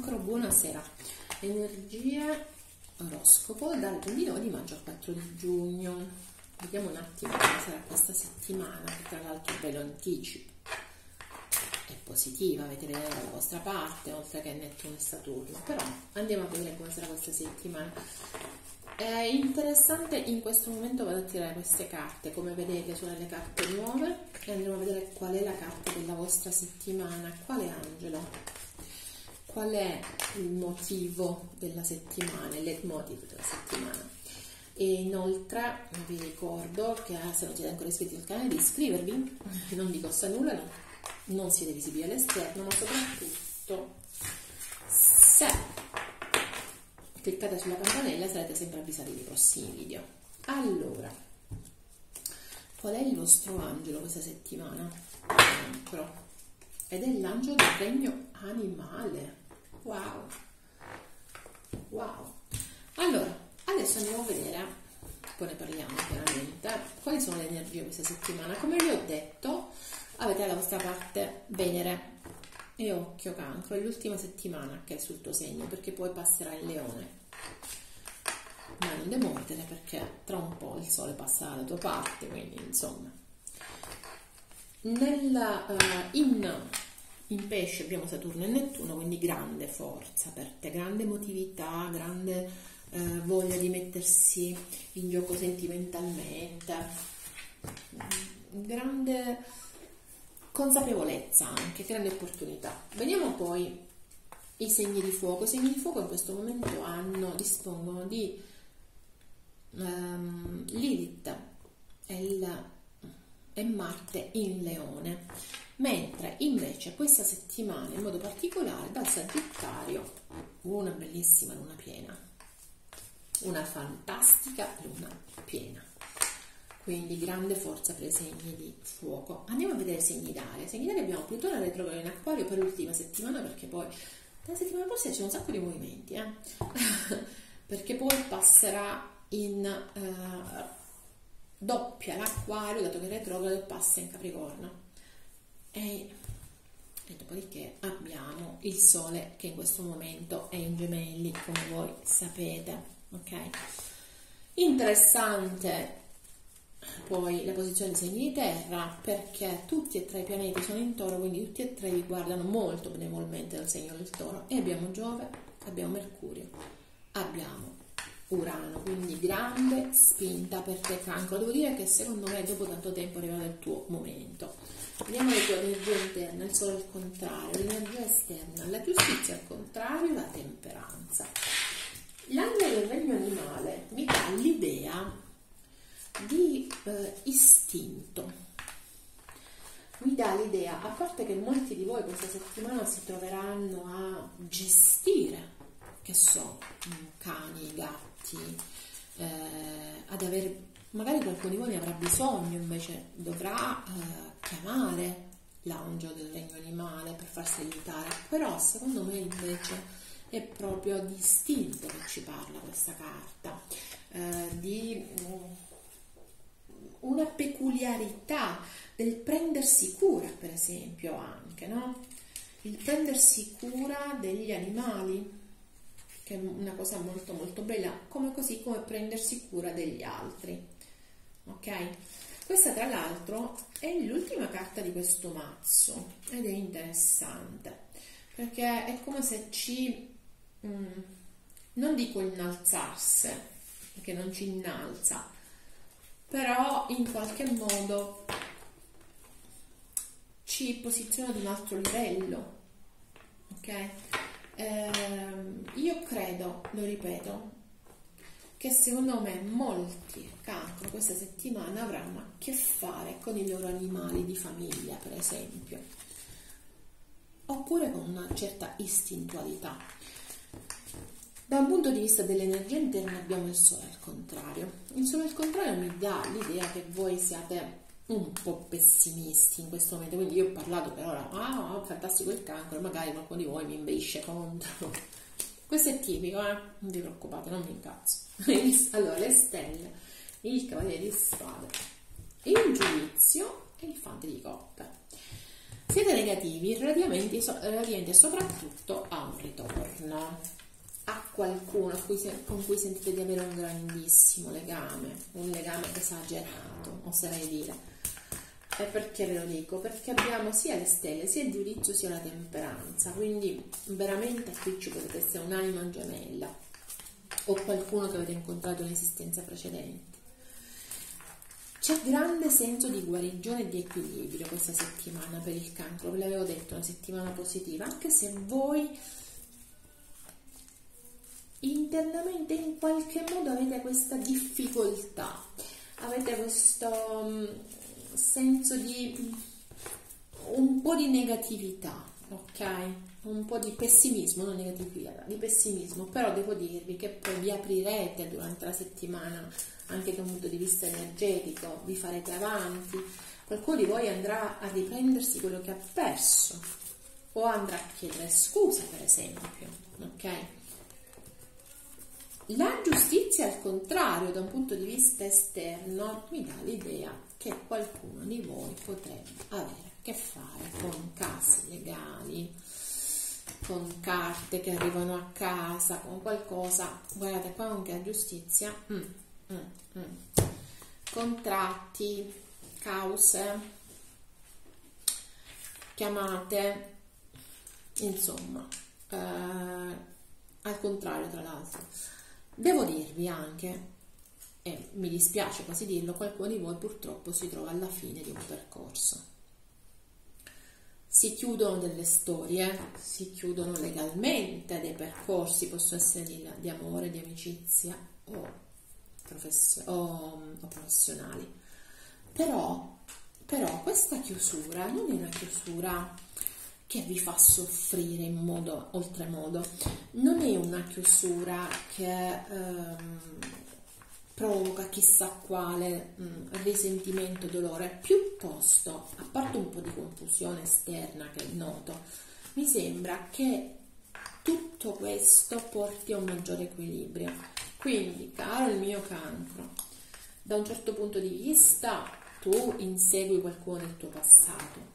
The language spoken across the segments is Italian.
Cancro, buonasera. Energie, oroscopo dal 29 di maggio al 4 di giugno. Vediamo un attimo come sarà questa settimana, che tra l'altro ve lo anticipo. È positiva, avete Venere dalla vostra parte, oltre che Nettuno e Saturno. Però andiamo a vedere come sarà questa settimana. È interessante, in questo momento vado a tirare queste carte, come vedete sono le carte nuove, e andremo a vedere qual è la carta della vostra settimana, quale angelo, qual è il motivo della settimana, il leitmotiv della settimana. E inoltre vi ricordo che se non siete ancora iscritti al canale di iscrivervi, non vi costa nulla, non siete visibili all'esterno, ma soprattutto se cliccate sulla campanella sarete sempre avvisati dei prossimi video. Allora, qual è il vostro angelo questa settimana? Ed è l'angelo del regno animale. Wow, wow. Allora, adesso andiamo a vedere, poi ne parliamo chiaramente, quali sono le energie questa settimana. Come vi ho detto, avete alla vostra parte Venere e occhio Cancro, è l'ultima settimana che è sul tuo segno, perché poi passerà il Leone. Ma non demordere, perché tra un po' il Sole passerà dalla tua parte, quindi insomma. In Pesce abbiamo Saturno e Nettuno, quindi grande forza per te, grande emotività, grande voglia di mettersi in gioco sentimentalmente, grande consapevolezza, anche grande opportunità. Vediamo poi i segni di fuoco. I segni di fuoco in questo momento dispongono di Lilith e Marte in Leone, mentre invece questa settimana in modo particolare dal Sagittario una bellissima luna piena, una fantastica luna piena. Quindi grande forza per i segni di fuoco. Andiamo a vedere i segni d'aria. Segni d'aria abbiamo Plutone retrogrado in Acquario per l'ultima settimana, perché poi la settimana prossima c'è un sacco di movimenti, perché poi passerà in doppia l'Acquario, dato che è retrogrado, passa in Capricorno. E dopodiché abbiamo il Sole che in questo momento è in Gemelli, come voi sapete, ok? Interessante poi la posizione dei segni di terra, perché tutti e tre i pianeti sono in Toro, quindi tutti e tre vi guardano molto benevolmente dal segno del Toro, e abbiamo Giove, abbiamo Mercurio, abbiamo Urano, quindi grande spinta per te Cancro. Devo dire che secondo me dopo tanto tempo è arrivato il tuo momento. Vediamo le tue energie interne, il Sole al contrario, l'energia esterna, la giustizia al contrario, la temperanza. L'angelo del regno animale mi dà l'idea di istinto, mi dà l'idea, a parte che molti di voi questa settimana si troveranno a gestire, che so, cani, gatti, ad avere, magari qualcuno di voi ne avrà bisogno, invece dovrà chiamare l'angelo del regno animale per farsi aiutare, però secondo me invece è proprio di istinto che ci parla questa carta, di una peculiarità del prendersi cura, per esempio, anche, no? Il prendersi cura degli animali, che è una cosa molto molto bella, così come prendersi cura degli altri, ok? Questa tra l'altro è l'ultima carta di questo mazzo ed è interessante, perché è come se non dico innalzasse, perché non ci innalza, però in qualche modo ci posiziona ad un altro livello, ok? Io credo, lo ripeto, che secondo me molti Cancro questa settimana avranno a che fare con i loro animali di famiglia, per esempio, oppure con una certa istintualità. Da un punto di vista dell'energia interna abbiamo il Sole al contrario. Il Sole al contrario mi dà l'idea che voi siate un po' pessimisti in questo momento, quindi io ho parlato per ora, fantastico il Cancro, magari qualcuno di voi mi imbisce contro. Questo è tipico, non vi preoccupate, non mi incazzo. Allora, le stelle, il Cavaliere di Spade, il Giudizio e il Fante di Coppe. Siete negativi relativamente soprattutto a un ritorno, a qualcuno con cui sentite di avere un grandissimo legame, un legame esagerato, oserei dire. E perché ve lo dico? Perché abbiamo sia le stelle, sia il giudizio, sia la temperanza, quindi veramente qui ci potete essere un'anima gemella o qualcuno che avete incontrato in esistenza precedente. C'è grande senso di guarigione e di equilibrio questa settimana per il Cancro, ve l'avevo detto, una settimana positiva, anche se voi internamente in qualche modo avete questa difficoltà, avete questo senso di un po' di negatività, ok? Un po' di pessimismo, non negatività, di pessimismo, però devo dirvi che poi vi aprirete durante la settimana anche da un punto di vista energetico, vi farete avanti, qualcuno di voi andrà a riprendersi quello che ha perso o andrà a chiedere scusa, per esempio, ok? La giustizia, al contrario, da un punto di vista esterno, mi dà l'idea che qualcuno di voi potrebbe avere a che fare con casi legali, con carte che arrivano a casa, con qualcosa, guardate qua anche la giustizia, contratti, cause, chiamate, insomma, al contrario tra l'altro. Devo dirvi anche, e mi dispiace quasi dirlo, qualcuno di voi purtroppo si trova alla fine di un percorso. Si chiudono delle storie, si chiudono legalmente dei percorsi, possono essere di amore, di amicizia o professionali. Però questa chiusura non è una chiusura che vi fa soffrire in modo oltremodo, non è una chiusura che provoca chissà quale risentimento, dolore, piuttosto, a parte un po' di confusione esterna che noto, mi sembra che tutto questo porti a un maggiore equilibrio. Quindi, caro il mio Cancro, da un certo punto di vista tu insegui qualcuno del tuo passato,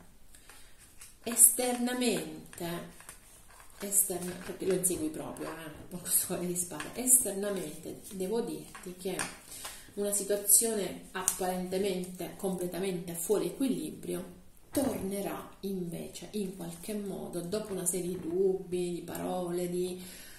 esternamente, perché lo insegui proprio, con questo cuore di spade, esternamente devo dirti che una situazione apparentemente completamente fuori equilibrio tornerà invece in qualche modo, dopo una serie di dubbi, di parole, di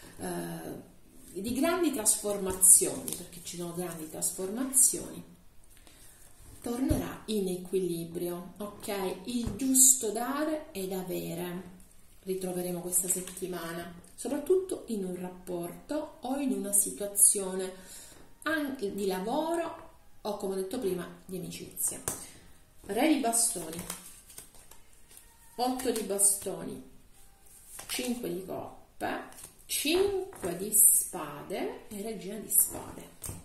grandi trasformazioni, perché ci sono grandi trasformazioni, tornerà in equilibrio, ok? Il giusto dare ed avere ritroveremo questa settimana, soprattutto in un rapporto o in una situazione anche di lavoro o, come ho detto prima, di amicizia. Re di bastoni, 8 di bastoni, 5 di coppe, 5 di spade e regina di spade.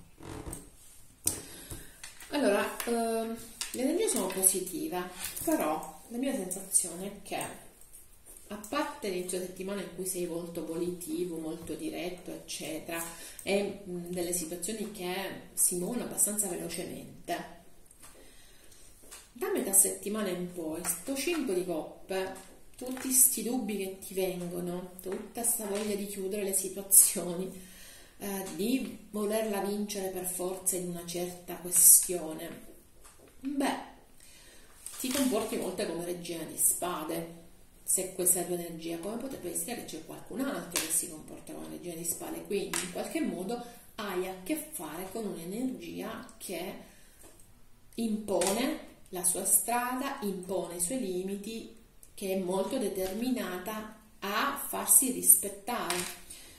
Allora, le energie sono positive, però la mia sensazione è che, a parte l'inizio settimana in cui sei molto volitivo, molto diretto, eccetera, e delle situazioni che si muovono abbastanza velocemente, da metà settimana in poi, sto 5 di coppe, tutti sti dubbi che ti vengono, tutta sta voglia di chiudere le situazioni, di volerla vincere per forza in una certa questione, beh, ti comporti molto come regina di spade. Se questa è la tua energia, come potete pensare che c'è qualcun altro che si comporta come regina di spade? Quindi in qualche modo hai a che fare con un'energia che impone la sua strada, impone i suoi limiti, che è molto determinata a farsi rispettare.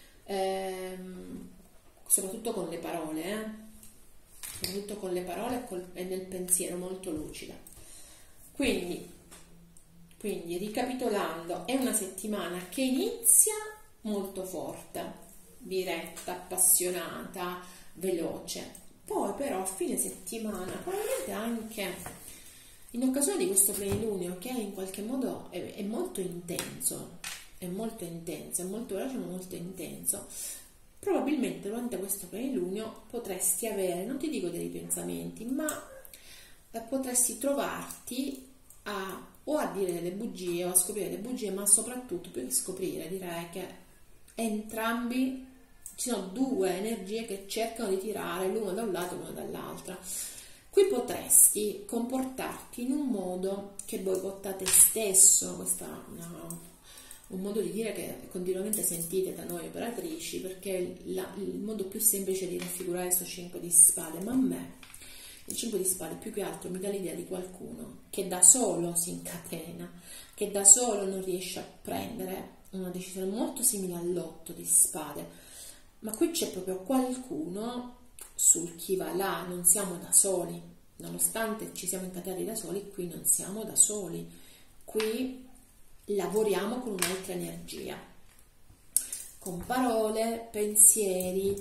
Soprattutto con le parole, soprattutto con le parole e nel pensiero, molto lucida. Quindi ricapitolando, è una settimana che inizia molto forte, diretta, appassionata, veloce, poi però a fine settimana, probabilmente anche in occasione di questo plenilunio che in qualche modo è molto intenso, è molto veloce ma molto intenso, probabilmente durante questo plenilunio potresti avere, non ti dico dei ripensamenti, ma potresti trovarti a o a dire delle bugie o a scoprire delle bugie, ma soprattutto più che scoprire direi che entrambi, ci sono due energie che cercano di tirare l'uno da un lato e l'uno dall'altra. Qui potresti comportarti in un modo che boicotta te stesso, questo è un modo di dire che continuamente sentite da noi operatrici, perché è il modo più semplice di raffigurare questo 5 di spade, ma a me il 5 di spade più che altro mi dà l'idea di qualcuno che da solo si incatena, che da solo non riesce a prendere una decisione, molto simile all'8 di spade, ma qui c'è proprio qualcuno sul chi va là, non siamo da soli, nonostante ci siamo incatenati da soli, qui non siamo da soli, qui lavoriamo con un'altra energia, con parole, pensieri,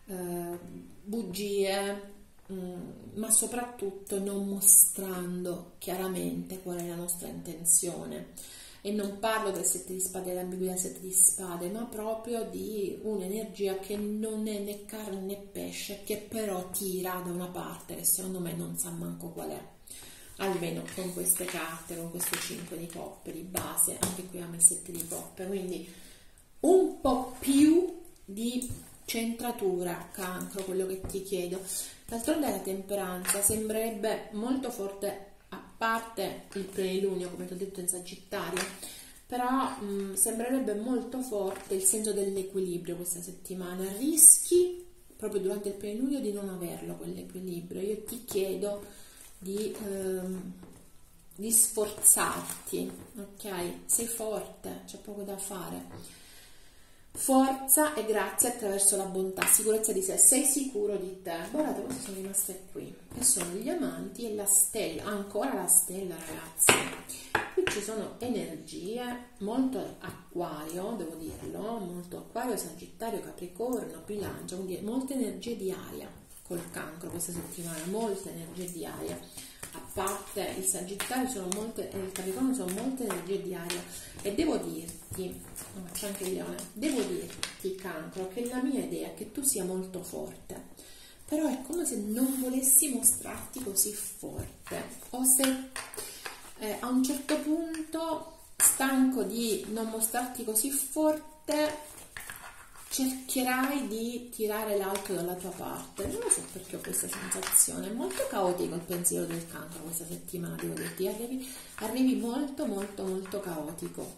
bugie, ma soprattutto non mostrando chiaramente qual è la nostra intenzione. E non parlo del 7 di spade, dell'ambiguità del 7 di spade, ma proprio di un'energia che non è né carne né pesce, che però tira da una parte che secondo me non sa manco qual è, almeno con queste carte, con questo 5 di coppe di base, anche qui abbiamo il 7 di coppe, quindi un po' più di centratura, Cancro, quello che ti chiedo. D'altronde la temperanza sembrerebbe molto forte, a parte il plenilunio, come ti ho detto in Sagittario, però sembrerebbe molto forte il senso dell'equilibrio questa settimana. Rischi proprio durante il plenilunio di non averlo quell'equilibrio. Io ti chiedo di sforzarti, ok? Sei forte, c'è poco da fare. Forza e grazia attraverso la bontà, sicurezza di sé, sei sicuro di te. Guardate cosa sono rimaste qui, che sono gli amanti e la stella, ancora la stella, ragazzi. Qui ci sono energie molto acquario, devo dirlo, molto acquario, sagittario, capricorno, bilancia, quindi molte energie di aria col cancro questa settimana, molte energie di aria. A parte il sagittario e il capricorno sono molte energie di aria, e devo dirti, c'è anche il leone, devo dirti cancro che la mia idea è che tu sia molto forte, però è come se non volessi mostrarti così forte, o se a un certo punto, stanco di non mostrarti così forte, cercherai di tirare l'altro dalla tua parte. Non lo so perché ho questa sensazione, è molto caotico il pensiero del cancro questa settimana, devo dirti, arrivi molto molto molto caotico.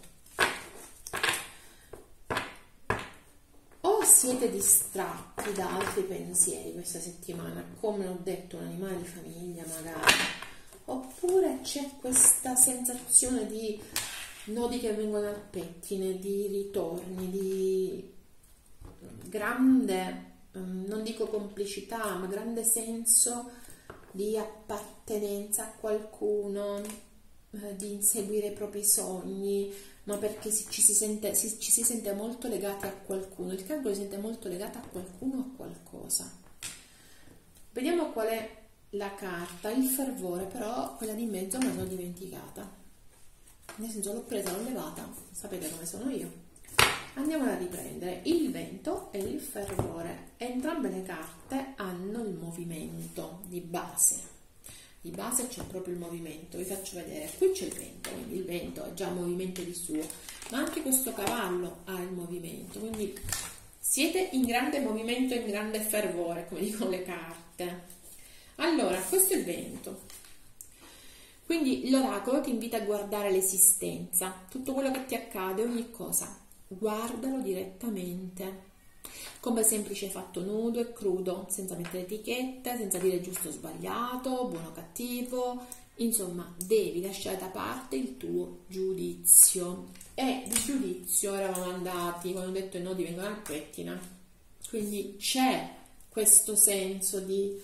O siete distratti da altri pensieri questa settimana, come ho detto, un animale di famiglia magari, oppure c'è questa sensazione di nodi che vengono al pettine, di ritorni, di grande, non dico complicità, ma grande senso di appartenenza a qualcuno, di inseguire i propri sogni, ma perché ci si sente molto legati a qualcuno. Il cancro si sente molto legato a qualcuno o a qualcosa. Vediamo qual è la carta, il fervore, però quella di mezzo me la sono dimenticata, nel senso l'ho presa, l'ho levata, sapete come sono io. Andiamo a riprendere il vento e il fervore. Entrambe le carte hanno il movimento di base. Di base c'è proprio il movimento. Vi faccio vedere. Qui c'è il vento, quindi il vento è già movimento di suo, ma anche questo cavallo ha il movimento. Quindi siete in grande movimento e in grande fervore, come dicono le carte. Allora, questo è il vento. Quindi l'oracolo ti invita a guardare l'esistenza, tutto quello che ti accade, ogni cosa. Guardalo direttamente, come semplice fatto nudo e crudo, senza mettere etichette, senza dire giusto o sbagliato, buono o cattivo, insomma devi lasciare da parte il tuo giudizio. E di giudizio eravamo andati quando ho detto i nodi vengono al pettine, quindi c'è questo senso di,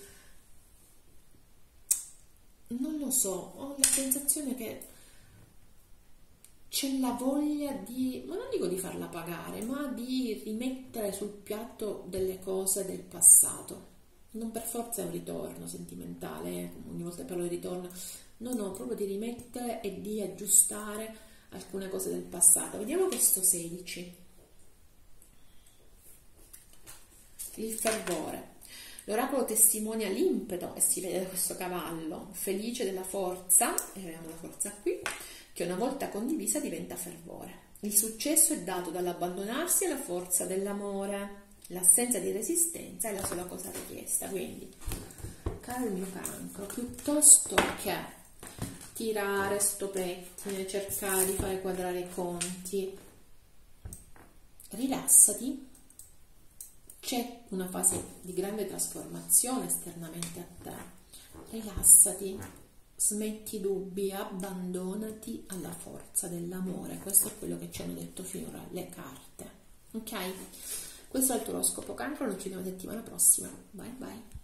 non lo so, ho la sensazione che c'è la voglia di, ma non dico di farla pagare, ma di rimettere sul piatto delle cose del passato. Non per forza è un ritorno sentimentale, ogni volta che parlo di ritorno, no, proprio di rimettere e di aggiustare alcune cose del passato. Vediamo questo 16. Il fervore. L'oracolo testimonia l'impeto, e si vede da questo cavallo, felice della forza, e vediamo la forza qui, che una volta condivisa diventa fervore. Il successo è dato dall'abbandonarsi alla forza dell'amore. L'assenza di resistenza è la sola cosa richiesta. Quindi, caro il mio cancro, piuttosto che tirare sto pettine, cercare di fare quadrare i conti, rilassati. C'è una fase di grande trasformazione esternamente a te. Rilassati, smetti i dubbi, abbandonati alla forza dell'amore. Questo è quello che ci hanno detto finora le carte. Ok? Questo è il tuo oroscopo cancro, noi ci vediamo settimana prossima. Bye bye.